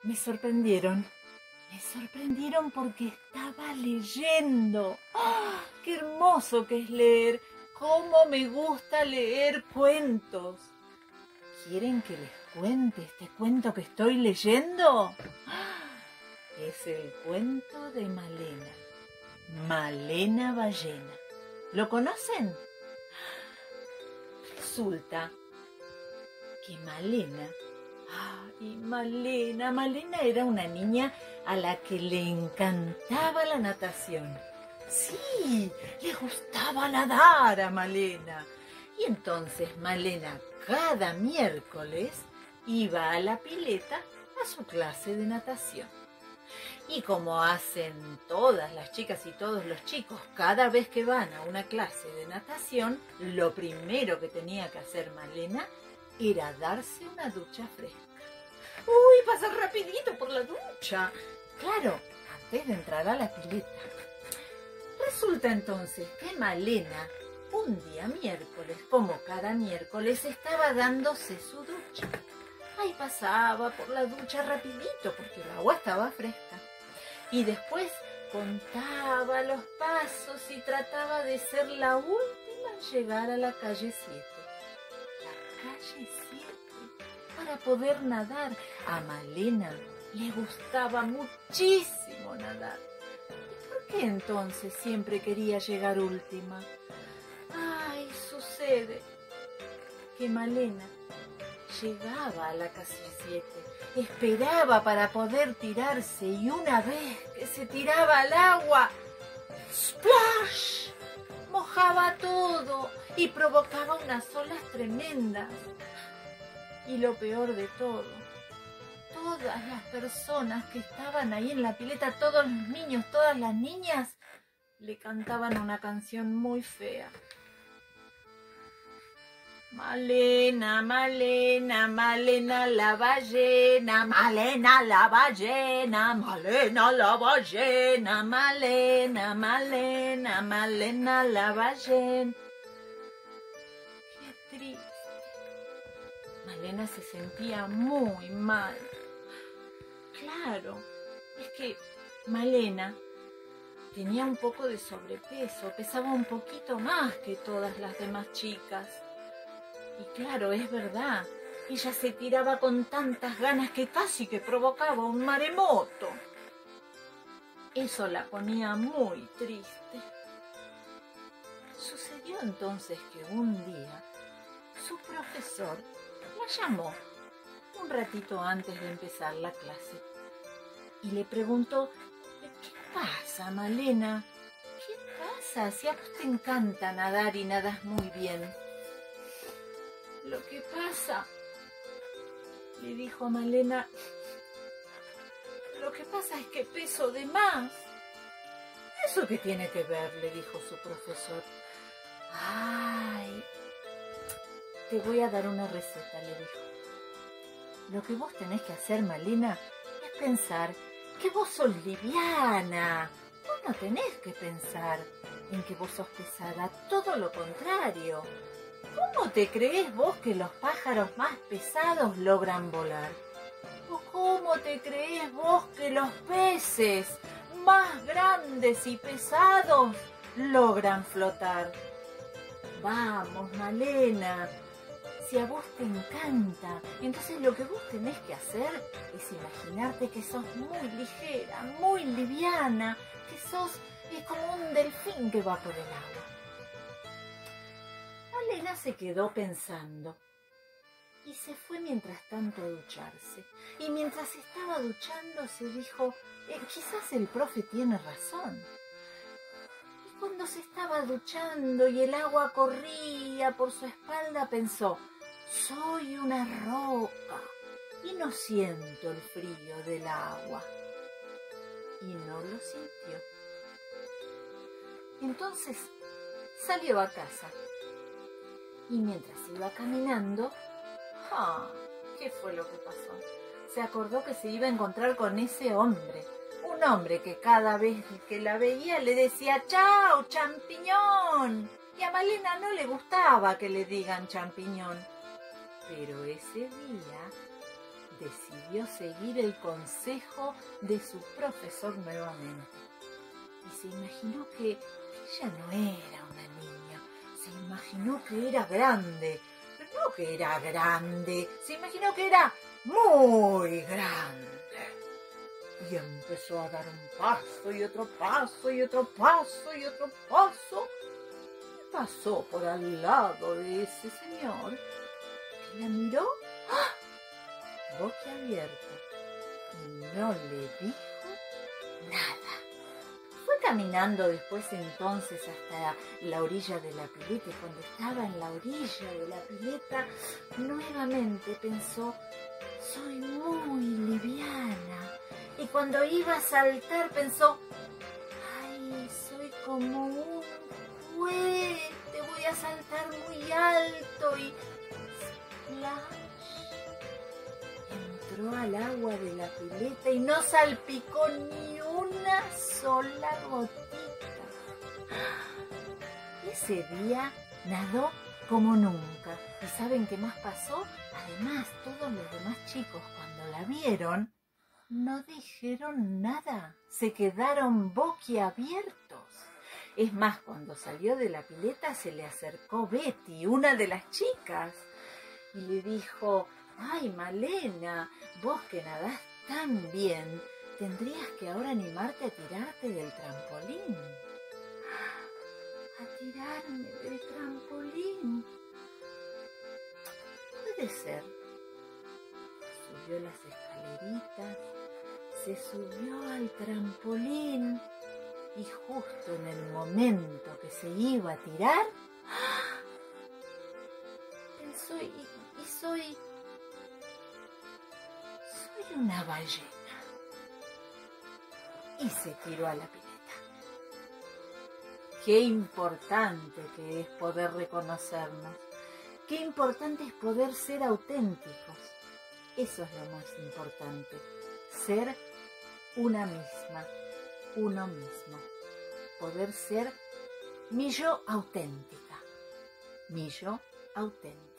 Me sorprendieron. Me sorprendieron porque estaba leyendo. ¡Ah! ¡Qué hermoso que es leer! ¡Cómo me gusta leer cuentos! ¿Quieren que les cuente este cuento que estoy leyendo? ¡Ah! Es el cuento de Malena. Malena Ballena. ¿Lo conocen? Resulta que Malena... ¡Ay, Malena era una niña a la que le encantaba la natación! Sí, le gustaba nadar a Malena. Y entonces Malena cada miércoles iba a la pileta a su clase de natación. Y como hacen todas las chicas y todos los chicos cada vez que van a una clase de natación, lo primero que tenía que hacer Malena era darse una ducha fresca. ¡Uy, pasar rapidito por la ducha! Claro, antes de entrar a la pileta. Resulta entonces que Malena, un día miércoles, como cada miércoles, estaba dándose su ducha. Ahí pasaba por la ducha rapidito porque el agua estaba fresca. Y después contaba los pasos y trataba de ser la última en llegar a la calle 7. La calle 7 para poder nadar. A Malena le gustaba muchísimo nadar. ¿Por qué entonces siempre quería llegar última? Ay, sucede que Malena llegaba a la calle 7, esperaba para poder tirarse y una vez que se tiraba al agua, ¡splash! Mojaba todo y provocaba unas olas tremendas. Y lo peor de todo, todas las personas que estaban ahí en la pileta, todos los niños, todas las niñas, le cantaban una canción muy fea. Malena, Malena, Malena la ballena, Malena la ballena, Malena la ballena, Malena, Malena, Malena la ballena. Qué triste. Malena se sentía muy mal. Claro, es que Malena tenía un poco de sobrepeso, pesaba un poquito más que todas las demás chicas. Y claro, es verdad, ella se tiraba con tantas ganas que casi que provocaba un maremoto. Eso la ponía muy triste. Sucedió entonces que un día su profesor la llamó un ratito antes de empezar la clase y le preguntó: ¿qué pasa, Malena? ¿Qué pasa? Si a vos te encanta nadar y nadas muy bien. Lo que pasa, le dijo Malena, lo que pasa es que peso de más. ¿Eso qué tiene que ver?, le dijo su profesor. Ay, te voy a dar una receta, le dijo. Lo que vos tenés que hacer, Malena, es pensar que vos sos liviana. Vos no tenés que pensar en que vos sos pesada, todo lo contrario. ¿Cómo te creés vos que los pájaros más pesados logran volar? ¿O cómo te creés vos que los peces más grandes y pesados logran flotar? Vamos, Malena, si a vos te encanta, entonces lo que vos tenés que hacer es imaginarte que sos muy ligera, muy liviana, que sos como un delfín que va por el agua. Malena se quedó pensando y se fue mientras tanto a ducharse. Y mientras estaba duchando se dijo, quizás el profe tiene razón. Y cuando se estaba duchando y el agua corría por su espalda pensó, soy una roca y no siento el frío del agua. Y no lo sintió. Entonces salió a casa. Y mientras iba caminando, ¿qué fue lo que pasó? Se acordó que se iba a encontrar con ese hombre. Un hombre que cada vez que la veía le decía, ¡chao, champiñón! Y a Malena no le gustaba que le digan champiñón. Pero ese día decidió seguir el consejo de su profesor nuevamente. Y se imaginó que ella no era una niña, se imaginó que era grande, pero no que era grande, se imaginó que era muy grande. Y empezó a dar un paso y otro paso y otro paso y otro paso. Y pasó por al lado de ese señor que la miró boquiabierta y no le dijo nada. Fue caminando después entonces hasta la orilla de la pileta y cuando estaba en la orilla de la pileta nuevamente pensó: soy muy liviana. Y cuando iba a saltar pensó: ay, soy como un cohete, voy a saltar muy alto y splash. Entró al agua de la pileta y no salpicó ni una sola gotita. Ese día nadó como nunca. ¿Y saben qué más pasó? Además, todos los demás chicos cuando la vieron no dijeron nada, se quedaron boquiabiertos. Es más, cuando salió de la pileta se le acercó Betty, una de las chicas, y le dijo: ay, Malena, vos que nadás tan bien, tendrías que ahora animarte a tirarte del trampolín. ¿A tirarme del trampolín? Puede ser. Subió las escaleritas, se subió al trampolín y justo en el momento que se iba a tirar, pensó: soy una ballena. Y se tiró a la pileta. Qué importante que es poder reconocernos. Qué importante es poder ser auténticos. Eso es lo más importante. Ser una misma, uno mismo. Poder ser mi yo auténtica. Mi yo auténtica.